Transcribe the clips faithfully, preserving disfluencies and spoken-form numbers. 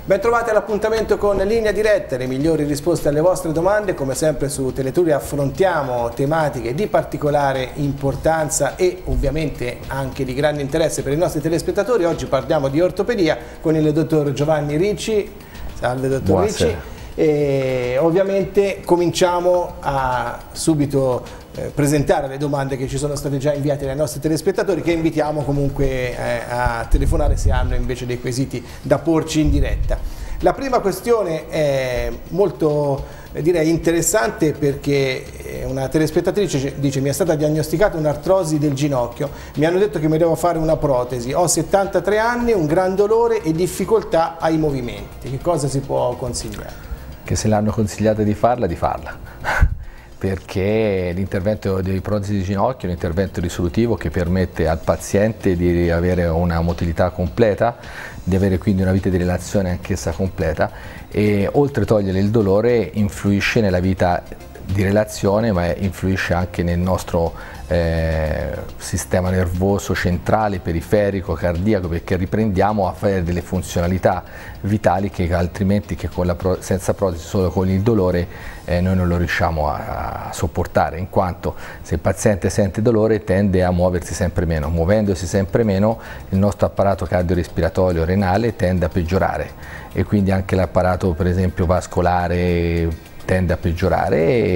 Bentrovati all'appuntamento con Linea Diretta, le migliori risposte alle vostre domande. Come sempre su Teleturi affrontiamo tematiche di particolare importanza e ovviamente anche di grande interesse per i nostri telespettatori. Oggi parliamo di ortopedia con il dottor Giovanni Ricci. Salve dottor Buonasera. Ricci. E ovviamente cominciamo a subito eh, presentare le domande che ci sono state già inviate dai nostri telespettatori, che invitiamo comunque eh, a telefonare se hanno invece dei quesiti da porci in diretta. La prima questione è molto eh, direi interessante, perché una telespettatrice dice: mi è stata diagnosticata un'artrosi del ginocchio, mi hanno detto che mi devo fare una protesi, ho settantatré anni, un gran dolore e difficoltà ai movimenti, che cosa si può consigliare? Che se l'hanno consigliata di farla, di farla, perché l'intervento di protesi di ginocchio è un intervento risolutivo che permette al paziente di avere una motilità completa, di avere quindi una vita di relazione anch'essa completa, e oltre a togliere il dolore influisce nella vita di relazione, ma influisce anche nel nostro eh, sistema nervoso centrale, periferico, cardiaco, perché riprendiamo a fare delle funzionalità vitali che altrimenti che con la pro senza protesi, solo con il dolore, eh, noi non lo riusciamo a, a sopportare, in quanto se il paziente sente dolore tende a muoversi sempre meno, muovendosi sempre meno il nostro apparato cardiorespiratorio renale tende a peggiorare, e quindi anche l'apparato per esempio vascolare tende a peggiorare,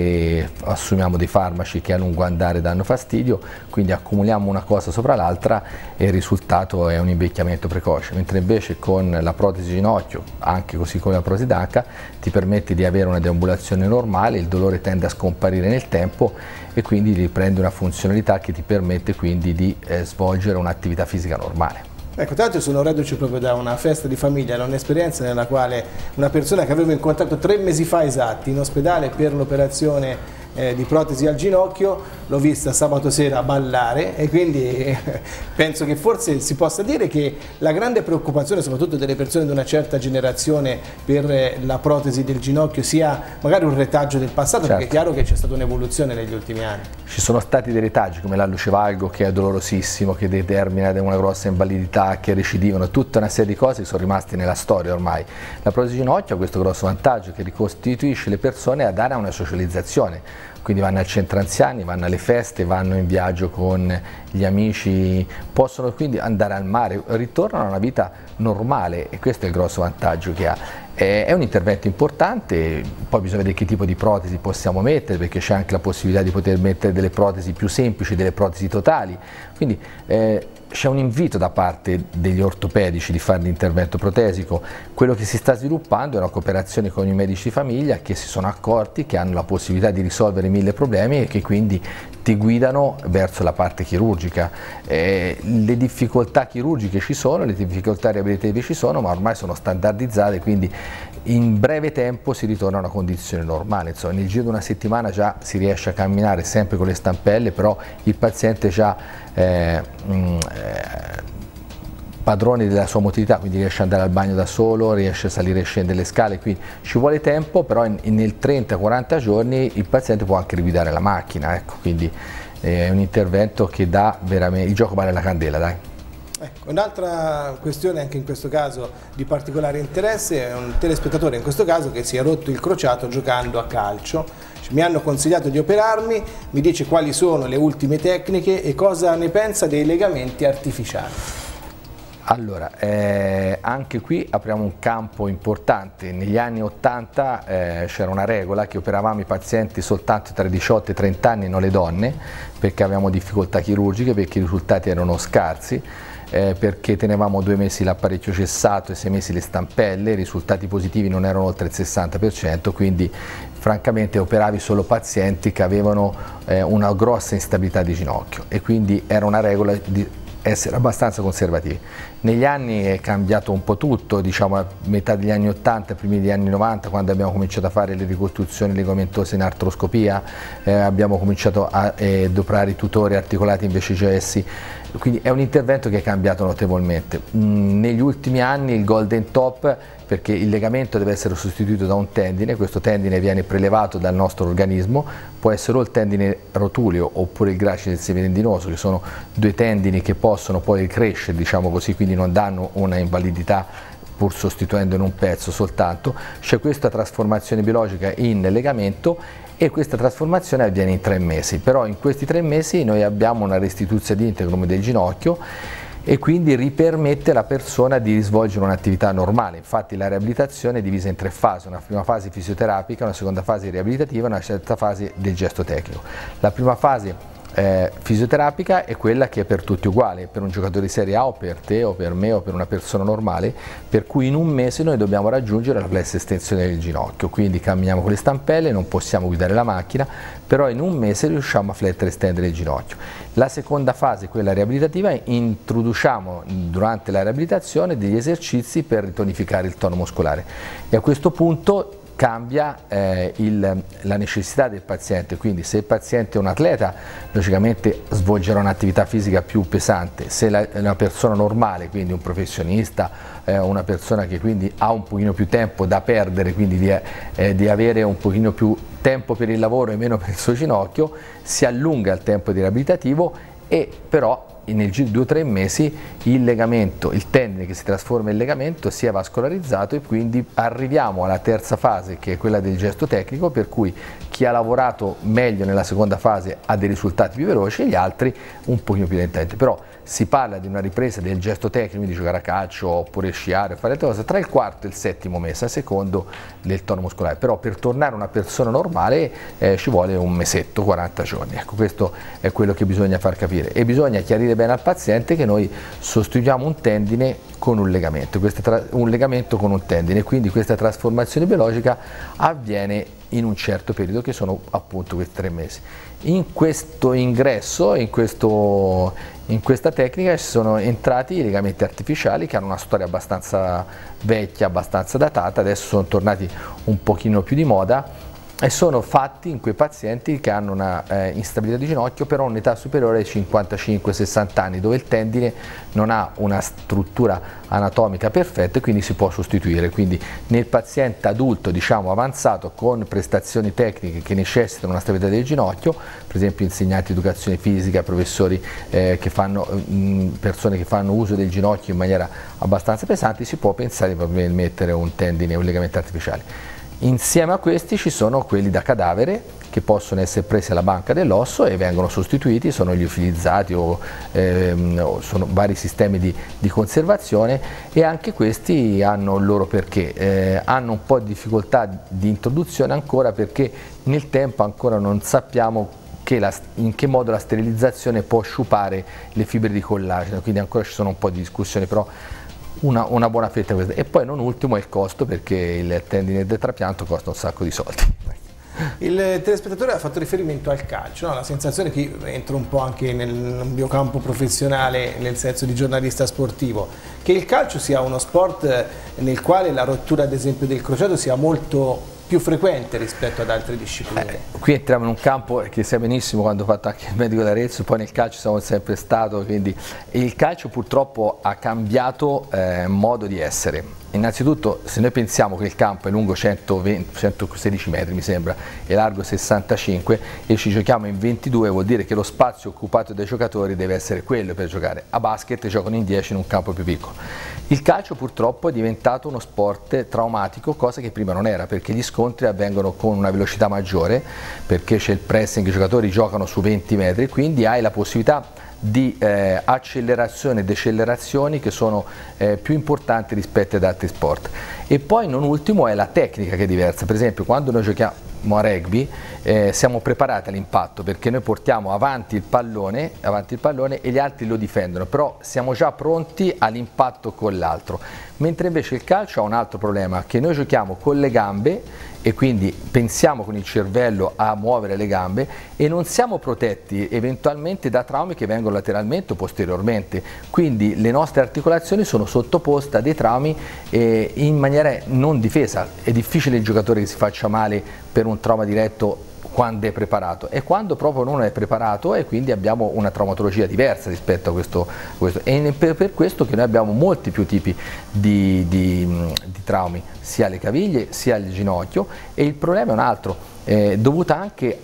e assumiamo dei farmaci che a lungo andare danno fastidio, quindi accumuliamo una cosa sopra l'altra e il risultato è un invecchiamento precoce, mentre invece con la protesi ginocchio, anche così come la protesi d'anca, ti permette di avere una deambulazione normale, il dolore tende a scomparire nel tempo e quindi riprende una funzionalità che ti permette quindi di eh, svolgere un'attività fisica normale. Ecco, tra l'altro sono reduce proprio da una festa di famiglia, da un'esperienza nella quale una persona che avevo incontrato tre mesi fa esatti in ospedale per l'operazione eh, di protesi al ginocchio, l'ho vista sabato sera ballare, e quindi eh, penso che forse si possa dire che la grande preoccupazione soprattutto delle persone di una certa generazione per eh, la protesi del ginocchio sia magari un retaggio del passato, certo, perché è chiaro che c'è stata un'evoluzione negli ultimi anni. Ci sono stati dei retaggi come la lucevalgo, che è dolorosissimo, che determina una grossa invalidità, che recidivano, tutta una serie di cose che sono rimaste nella storia ormai. La protesi ginocchio ha questo grosso vantaggio che ricostituisce le persone a dare una socializzazione, quindi vanno al centro anziani, vanno alle feste, vanno in viaggio con gli amici, possono quindi andare al mare, ritornano a una vita normale, e questo è il grosso vantaggio che ha. È un intervento importante, poi bisogna vedere che tipo di protesi possiamo mettere, perché c'è anche la possibilità di poter mettere delle protesi più semplici, delle protesi totali, quindi eh, c'è un invito da parte degli ortopedici di fare l'intervento protesico. Quello che si sta sviluppando è una cooperazione con i medici di famiglia, che si sono accorti che hanno la possibilità di risolvere mille problemi e che quindi ti guidano verso la parte chirurgica. Eh, le difficoltà chirurgiche ci sono, le difficoltà riabilitative ci sono, ma ormai sono standardizzate, quindi in breve tempo si ritorna a una condizione normale. Insomma, nel giro di una settimana già si riesce a camminare sempre con le stampelle, però il paziente già eh, mh, eh, padrone della sua motilità, quindi riesce ad andare al bagno da solo, riesce a salire e scendere le scale, quindi ci vuole tempo, però in, in, nel trenta quaranta giorni il paziente può anche riguidare la macchina, ecco, quindi è un intervento che dà veramente, il gioco vale la candela, dai. Ecco, un'altra questione anche in questo caso di particolare interesse è un telespettatore in questo caso che si è rotto il crociato giocando a calcio. Mi hanno consigliato di operarmi, mi dice quali sono le ultime tecniche e cosa ne pensa dei legamenti artificiali. Allora, eh, anche qui apriamo un campo importante. Negli anni ottanta eh, c'era una regola che operavamo i pazienti soltanto tra i diciotto e i trenta anni, non le donne, perché avevamo difficoltà chirurgiche, perché i risultati erano scarsi. Eh, perché tenevamo due mesi l'apparecchio cessato e sei mesi le stampelle, i risultati positivi non erano oltre il sessanta per cento, quindi francamente operavi solo pazienti che avevano eh, una grossa instabilità di ginocchio, e quindi era una regola di essere abbastanza conservativi. Negli anni è cambiato un po' tutto, diciamo a metà degli anni ottanta, primi degli anni novanta, quando abbiamo cominciato a fare le ricostruzioni ligamentose in artroscopia, eh, abbiamo cominciato a eh, operare i tutori articolati invece gessi, quindi è un intervento che è cambiato notevolmente. Mm, negli ultimi anni il golden top, perché il legamento deve essere sostituito da un tendine, questo tendine viene prelevato dal nostro organismo, può essere o il tendine rotuleo oppure il gracile semitendinoso, che sono due tendini che possono poi crescere, diciamo così, quindi non danno una invalidità pur sostituendone un pezzo soltanto, c'è questa trasformazione biologica in legamento e questa trasformazione avviene in tre mesi, però in questi tre mesi noi abbiamo una restituzione di integrum del ginocchio e quindi ripermette alla persona di svolgere un'attività normale. Infatti la riabilitazione è divisa in tre fasi, una prima fase fisioterapica, una seconda fase riabilitativa e una terza fase del gesto tecnico. La prima fase Eh, fisioterapica è quella che è per tutti uguale, per un giocatore di Serie A o per te o per me o per una persona normale, per cui in un mese noi dobbiamo raggiungere la flessa estensione del ginocchio, quindi camminiamo con le stampelle, non possiamo guidare la macchina, però in un mese riusciamo a flettere e stendere il ginocchio. La seconda fase, quella riabilitativa, introduciamo durante la riabilitazione degli esercizi per ritonificare il tono muscolare e a questo punto cambia eh, il, la necessità del paziente, quindi se il paziente è un atleta logicamente svolgerà un'attività fisica più pesante, se la, è una persona normale, quindi un professionista, eh, una persona che quindi ha un pochino più tempo da perdere, quindi di, eh, di avere un pochino più tempo per il lavoro e meno per il suo ginocchio, si allunga il tempo di riabilitativo e però nel giro di due o tre mesi il legamento, il tendine che si trasforma in legamento si è vascolarizzato e quindi arriviamo alla terza fase che è quella del gesto tecnico, per cui chi ha lavorato meglio nella seconda fase ha dei risultati più veloci e gli altri un pochino più lentamente, però si parla di una ripresa del gesto tecnico, di giocare a calcio oppure sciare, fare altre cose, tra il quarto e il settimo mese a secondo del tono muscolare, però per tornare una persona normale eh, ci vuole un mesetto, quaranta giorni, ecco questo è quello che bisogna far capire e bisogna chiarire bene al paziente che noi sostituiamo un tendine con un legamento, un legamento con un tendine, quindi questa trasformazione biologica avviene in un certo periodo che sono appunto questi tre mesi. In questo ingresso, in, questo, in questa tecnica ci sono entrati i legamenti artificiali che hanno una storia abbastanza vecchia, abbastanza datata, adesso sono tornati un pochino più di moda e sono fatti in quei pazienti che hanno una eh, instabilità di ginocchio però a un'età superiore ai cinquantacinque sessanta anni, dove il tendine non ha una struttura anatomica perfetta e quindi si può sostituire. Quindi nel paziente adulto, diciamo avanzato, con prestazioni tecniche che necessitano una stabilità del ginocchio, per esempio insegnanti di educazione fisica, professori eh, che fanno, mh, persone che fanno uso del ginocchio in maniera abbastanza pesante, si può pensare di mettere un tendine o un legamento artificiale. Insieme a questi ci sono quelli da cadavere che possono essere presi alla banca dell'osso e vengono sostituiti, sono gli liofilizzati o, ehm, o sono vari sistemi di, di conservazione e anche questi hanno il loro perché, eh, hanno un po' di difficoltà di introduzione ancora perché nel tempo ancora non sappiamo che la, in che modo la sterilizzazione può sciupare le fibre di collagene, quindi ancora ci sono un po' di discussioni, però Una, una buona fetta questa. E poi non ultimo è il costo, perché il tendine del trapianto costa un sacco di soldi. Il telespettatore ha fatto riferimento al calcio, no? La sensazione che io entro un po' anche nel mio campo professionale, nel senso di giornalista sportivo, che il calcio sia uno sport nel quale la rottura ad esempio del crociato sia molto più frequente rispetto ad altre discipline. Eh, qui entriamo in un campo che sai benissimo quando ho fatto anche il medico d'Arezzo, poi nel calcio siamo sempre stato, quindi il calcio purtroppo ha cambiato eh, modo di essere. Innanzitutto se noi pensiamo che il campo è lungo centoventi, centosedici metri mi sembra e largo sessantacinque e ci giochiamo in ventidue, vuol dire che lo spazio occupato dai giocatori deve essere quello per giocare. A basket giocano in dieci in un campo più piccolo. Il calcio purtroppo è diventato uno sport traumatico, cosa che prima non era, perché gli scontri avvengono con una velocità maggiore, perché c'è il pressing, i giocatori giocano su venti metri, quindi hai la possibilità di eh, accelerazione e decelerazioni che sono eh, più importanti rispetto ad altri sport. E poi non ultimo è la tecnica che è diversa, per esempio quando noi giochiamo a rugby eh, siamo preparati all'impatto perché noi portiamo avanti il pallone, avanti il pallone e gli altri lo difendono, però siamo già pronti all'impatto con l'altro, mentre invece il calcio ha un altro problema, che noi giochiamo con le gambe e quindi pensiamo con il cervello a muovere le gambe e non siamo protetti eventualmente da traumi che vengono lateralmente o posteriormente, quindi le nostre articolazioni sono sottoposte a dei traumi eh, in maniera non difesa. È difficile il giocatore che si faccia male per un trauma diretto quando è preparato, e quando proprio non è preparato e quindi abbiamo una traumatologia diversa rispetto a questo, questo. E per, per questo che noi abbiamo molti più tipi di, di, di traumi, sia alle caviglie sia al ginocchio, e il problema è un altro, eh, dovuto anche al tipo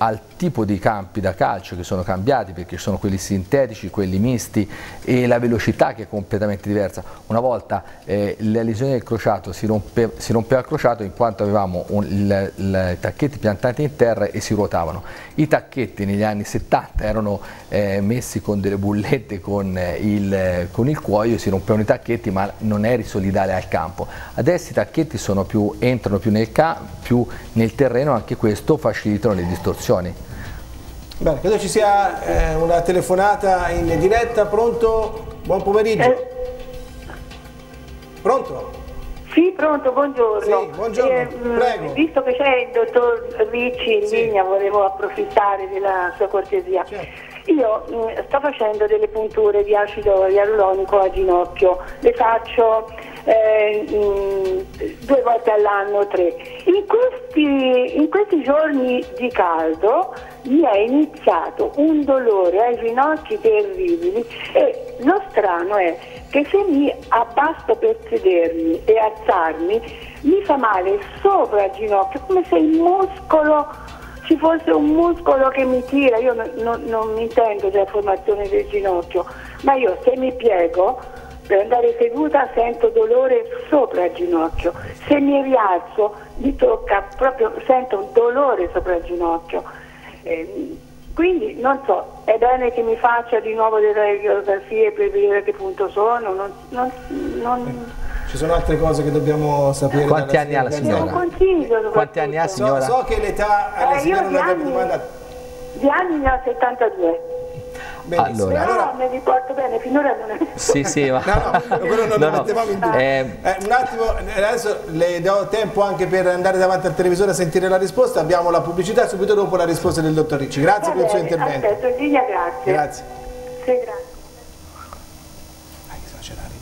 tipo di campi da calcio che sono cambiati, perché ci sono quelli sintetici, quelli misti, e la velocità che è completamente diversa. Una volta eh, la lesione del crociato si, rompe, si rompeva il crociato in quanto avevamo un, il, il, i tacchetti piantati in terra e si ruotavano. I tacchetti negli anni settanta erano eh, messi con delle bullette con, eh, il, con il cuoio, si rompevano i tacchetti, ma non eri solidale al campo. Adesso i tacchetti sono più, entrano più nel, più nel terreno, anche questo facilitano le distorsioni. Bene, credo ci sia eh, una telefonata in diretta. Pronto? Buon pomeriggio. Eh. Pronto? Sì, pronto, buongiorno. Sì, buongiorno, eh, prego. Visto che c'è il dottor Ricci in sì. linea, volevo approfittare della sua cortesia. Certo. Io mh, sto facendo delle punture di acido ialuronico a ginocchio, le faccio eh, mh, due volte all'anno, tre. In questi, in questi giorni di caldo mi è iniziato un dolore ai ginocchi terribili, e lo strano è che se mi abbasso per sedermi e alzarmi mi fa male sopra il ginocchio, come se il muscolo, ci fosse un muscolo che mi tira. Io non, non, non mi intendo della formazione del ginocchio, ma io se mi piego per andare seduta sento dolore sopra il ginocchio, se mi rialzo mi tocca proprio, sento un dolore sopra il ginocchio. Eh, quindi non so, è bene che mi faccia di nuovo delle radiografie per vedere che punto sono, non, non, non... Ci sono altre cose che dobbiamo sapere. Quanti anni ha la signora? Consiglio, Quanti anni ha, signora? So, so che l'età alla eh, signora non anni, domanda. Di anni ne ho settantadue. Benissimo. Allora, Però allora, mi ricordo bene, finora non è... Sì, sì, ma... no, no, quello non no, lo no. mettevamo in dubbio. Eh, Eh, un attimo, adesso le do tempo anche per andare davanti al televisore a sentire la risposta. Abbiamo la pubblicità, subito dopo la risposta del dottor Ricci. Grazie Va per il suo bene, intervento. Aspetto, in linea, grazie. Grazie. Sì, grazie.